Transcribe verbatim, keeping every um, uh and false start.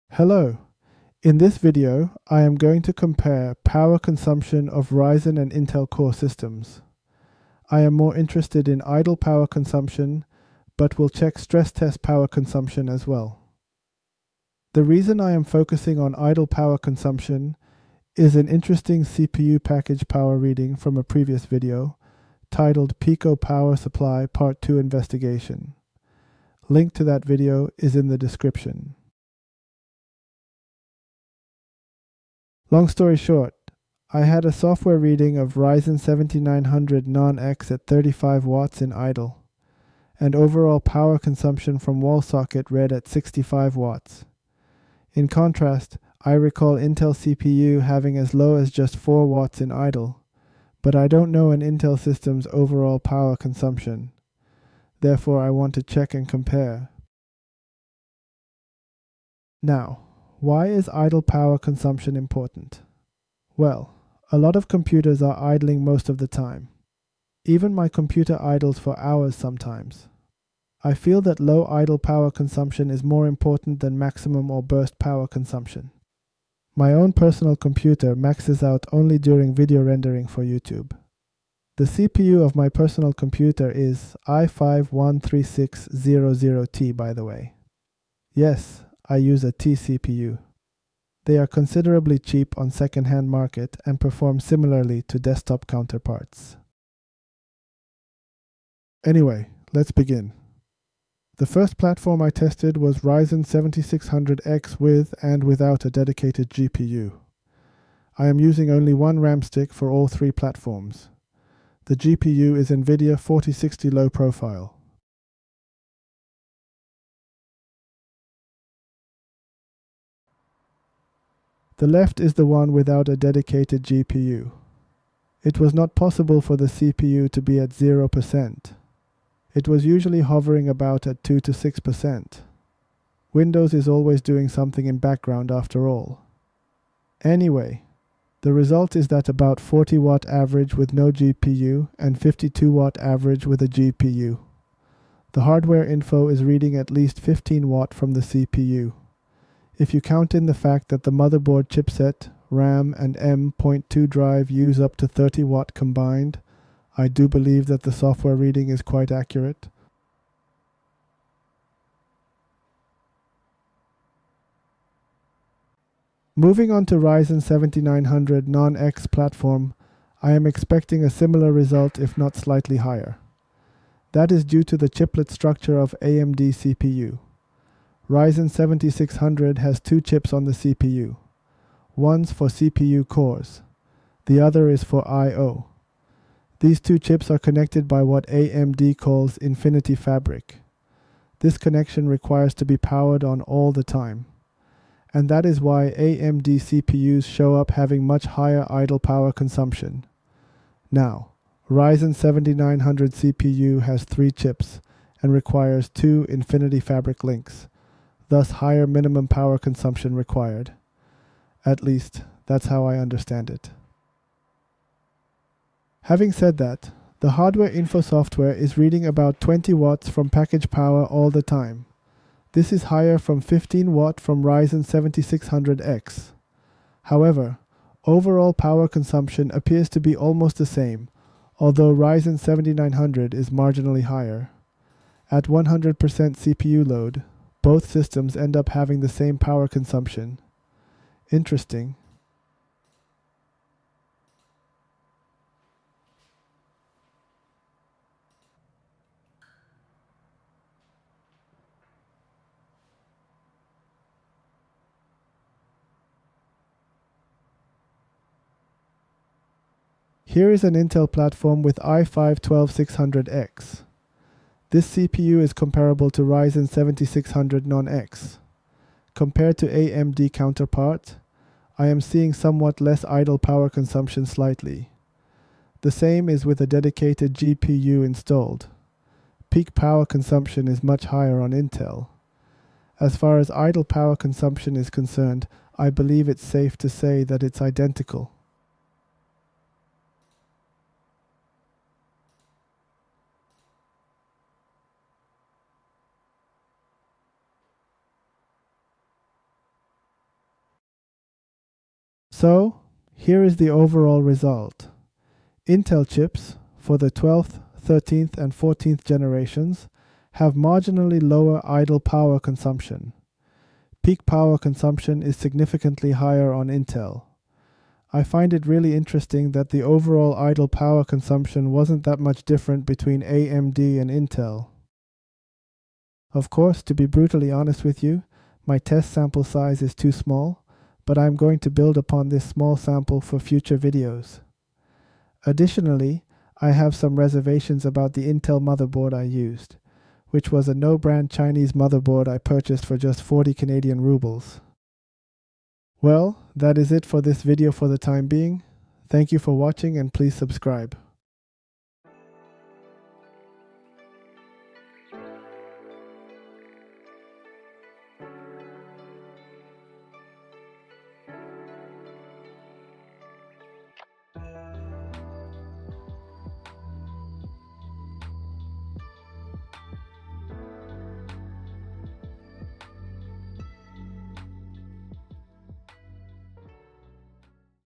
Hello. In this video, I am going to compare power consumption of Ryzen and Intel Core systems. I am more interested in idle power consumption, but will check stress test power consumption as well. The reason I am focusing on idle power consumption is an interesting C P U package power reading from a previous video titled Pico Power Supply Part two Investigation. Link to that video is in the description. Long story short, I had a software reading of Ryzen seventy-nine hundred non-X at thirty-five watts in idle, and overall power consumption from wall socket read at sixty-five watts. In contrast, I recall Intel C P U having as low as just four watts in idle, but I don't know an Intel system's overall power consumption. Therefore, I want to check and compare. Now, why is idle power consumption important? Well, a lot of computers are idling most of the time. Even my computer idles for hours sometimes. I feel that low idle power consumption is more important than maximum or burst power consumption. My own personal computer maxes out only during video rendering for YouTube. The C P U of my personal computer is i five one three six zero zero T, by the way. Yes, I use a T C P U. They are considerably cheap on second-hand market and perform similarly to desktop counterparts. Anyway, let's begin. The first platform I tested was Ryzen seventy-six hundred X with and without a dedicated G P U. I am using only one RAM stick for all three platforms. The G P U is NVIDIA forty sixty low profile. The left is the one without a dedicated G P U. It was not possible for the C P U to be at zero percent. It was usually hovering about at two to six percent. Windows is always doing something in background after all. Anyway, the result is that about forty watt average with no G P U and fifty-two watt average with a G P U. The hardware info is reading at least fifteen watt from the C P U. If you count in the fact that the motherboard chipset, RAM, and M dot two drive use up to thirty watt combined, I do believe that the software reading is quite accurate. Moving on to Ryzen seventy-nine hundred non-X platform, I am expecting a similar result if not slightly higher. That is due to the chiplet structure of A M D C P U. Ryzen seventy-six hundred has two chips on the C P U. One's for C P U cores. The other is for I O. These two chips are connected by what A M D calls Infinity Fabric. This connection requires to be powered on all the time. And that is why A M D C P Us show up having much higher idle power consumption. Now, Ryzen seventy-nine hundred C P U has three chips and requires two Infinity Fabric links. Thus higher minimum power consumption required. At least, that's how I understand it. Having said that, the hardware info software is reading about twenty watts from package power all the time. This is higher from fifteen watt from Ryzen seventy-six hundred X. However, overall power consumption appears to be almost the same, although Ryzen seventy-nine hundred is marginally higher. At one hundred percent C P U load, both systems end up having the same power consumption. Interesting. Here is an Intel platform with i five twelve six hundred X. This C P U is comparable to Ryzen seventy-six hundred non-X. Compared to A M D counterpart, I am seeing somewhat less idle power consumption slightly. The same is with a dedicated G P U installed. Peak power consumption is much higher on Intel. As far as idle power consumption is concerned, I believe it's safe to say that it's identical. So, here is the overall result. Intel chips for the twelfth, thirteenth, and fourteenth generations have marginally lower idle power consumption. Peak power consumption is significantly higher on Intel. I find it really interesting that the overall idle power consumption wasn't that much different between A M D and Intel. Of course, to be brutally honest with you, my test sample size is too small, but I'm going to build upon this small sample for future videos. Additionally, I have some reservations about the Intel motherboard I used, which was a no-brand Chinese motherboard I purchased for just forty Canadian rubles. Well, that is it for this video for the time being. Thank you for watching and please subscribe.